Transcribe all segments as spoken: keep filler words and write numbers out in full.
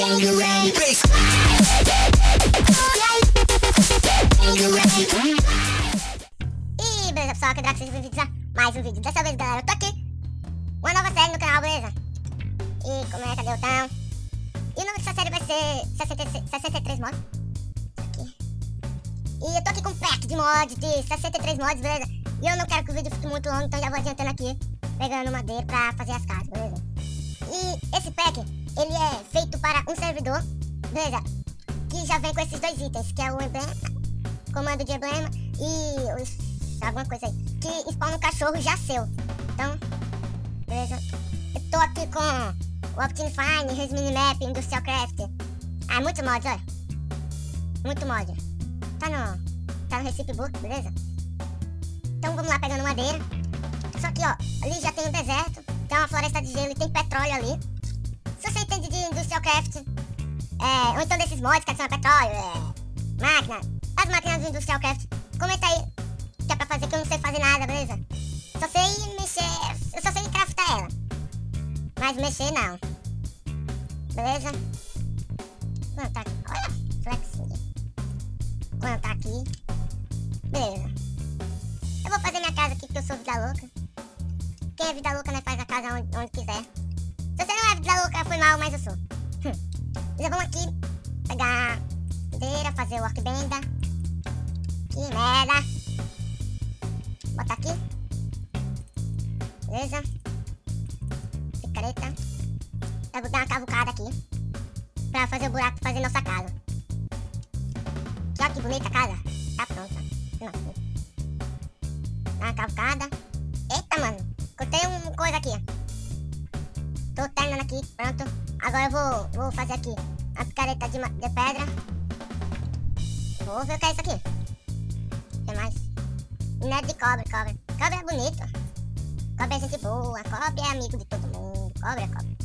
E beleza, pessoal, que Draco, sejam bem-vindos a mais um vídeo. Dessa vez, galera, eu tô aqui, uma nova série no canal, beleza? E como é, cadê o Tão? E o nome dessa série vai ser sessenta e seis, sessenta e três mods. Aqui. E eu tô aqui com um pack de mods, de sessenta e três mods, beleza? E eu não quero que o vídeo fique muito longo, então já vou adiantando aqui, pegando madeira pra fazer as casas, beleza? E esse pack, ele é feito para um servidor, beleza? Que já vem com esses dois itens, que é o emblema, comando de emblema e os, alguma coisa aí, que spawna um cachorro já seu. Então, beleza? Eu tô aqui com o Optifine, Res Minimap, Industrial Craft. Ah, muito mod, olha. Muito mod. Tá no, tá no Recipe Book, beleza? Então vamos lá pegando madeira. Só que, ó, ali já tem um deserto, tem uma floresta de gelo e tem petróleo ali. Se você entende de Industrial Craft, é, ou então desses mods que adiciona petróleo, é, máquina, as máquinas do Industrial Craft, comenta aí, que é pra fazer, que eu não sei fazer nada, beleza? Só sei mexer, eu só sei craftar ela, mas mexer não, beleza? Plantar aqui, olha, flex, plantar aqui, beleza? Eu vou fazer minha casa aqui porque eu sou vida louca. Quem é vida louca, né, faz a casa onde, onde quiser. Se você não é vida louca, foi mal, mas eu sou. Hum. Já vamos aqui pegar madeira, fazer o workbenda. Que merda. Botar aqui. Beleza. Picareta. Eu vou dar uma cavucada aqui pra fazer o buraco, fazer nossa casa. Olha que bonita a casa. Tá pronta. Não. Dá uma cavucada. Eita, mano. Cortei uma coisa aqui. Tô terminando aqui. Pronto. Agora eu vou, vou fazer aqui a picareta de, de pedra. Vou ver o que é isso aqui. O que mais? Minério de cobre, cobre. Cobre é bonito. Cobre é gente boa. Cobre é amigo de todo mundo. Cobre é cobre.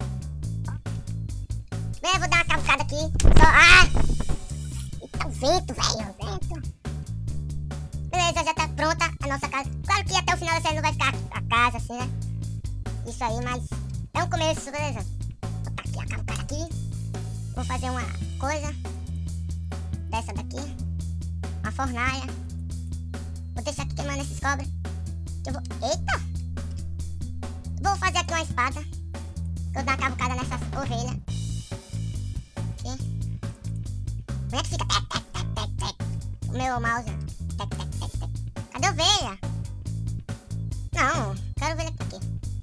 Bem, eu vou dar uma cavucada aqui. Só... Ah! Eita, o vento, velho. O vento. Beleza, já tá pronta a nossa casa. Claro que até o final da série não vai ficar a casa assim, né? Isso aí, mas é um começo, beleza? Vou botar aqui a cavucada aqui. Vou fazer uma coisa dessa daqui. Uma fornalha. Vou deixar aqui queimando esses cobres. Eu vou... Eita! Vou fazer aqui uma espada. Vou dar uma cavucada nessas ovelhas. Aqui. Como é que fica? Tec, tec, tec, tec, tec. O meu mouse. Tec, tec, tec, tec. Cadê a ovelha? Não, quero ovelha aqui.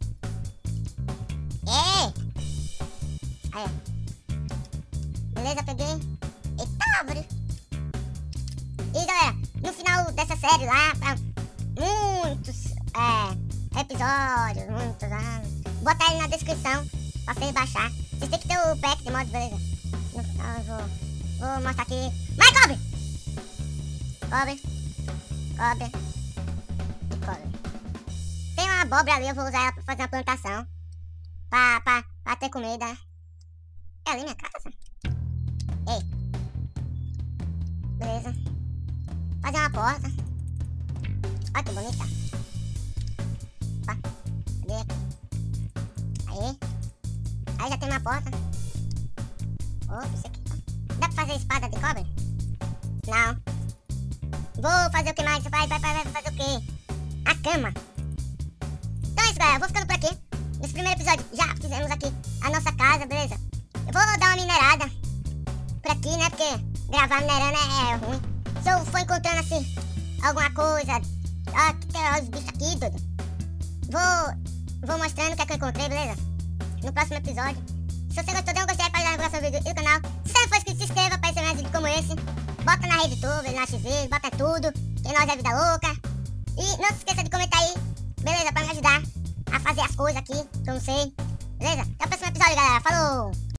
É! Aí, ó. Beleza, peguei. Eita, árvore. E galera, no final dessa série lá, pra muitos é, episódios, muitos anos, vou botar ele na descrição pra vocês baixar. Vocês têm que ter o pack de mods, beleza? No final eu vou, vou mostrar aqui. Mais cobre! Cobre. Cobre. E cobre. Tem uma abóbora ali, eu vou usar ela pra fazer uma plantação. Pra, pra, pra ter comida. É ali minha casa. Ei. Beleza. Fazer uma porta. Olha que bonita. Opa. Cadê aqui? Aí. Aí já tem uma porta. Opa, isso aqui. Dá pra fazer espada de cobre? Não. Vou fazer o que mais? Vai, vai, vai, vai fazer o quê? A cama. Então é isso, galera. Eu vou ficando por aqui. Nesse primeiro episódio já fizemos aqui a nossa casa, beleza? Eu vou dar uma minerada por aqui, né? Porque gravar minerando é, é ruim. Se eu for encontrando assim alguma coisa... Ó, que tem os bichos aqui, tudo. Vou, vou mostrando o que é que eu encontrei, beleza? No próximo episódio. Se você gostou, dê um gostei para ajudar na divulgação do vídeo e do canal. Se você não for inscrito, se inscreva para receber mais vídeos como esse. Bota na RedTube, na X V, bota tudo. Que nós é vida louca. E não se esqueça de comentar aí, beleza? Pra me ajudar a fazer as coisas aqui, que eu não sei. Beleza? Até o próximo episódio, galera. Falou!